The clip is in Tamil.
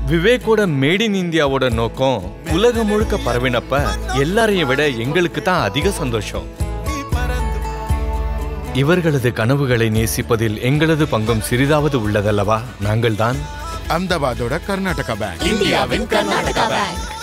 விவேக்கோட மேட் இன் இந்தியாவோட நோக்கம் உலகம் முழுக்க பரவினப்ப எல்லாரையும் விட எங்களுக்கு தான் அதிக சந்தோஷம். இவர்களது கனவுகளை நேசிப்பதில் எங்களது பங்கும் சிறிதாவது உள்ளதல்லவா? நாங்கள் தான் அஹமதாபாதோட கர்நாடகா பேங்க், இந்தியாவின் கர்நாடகா பேங்க்.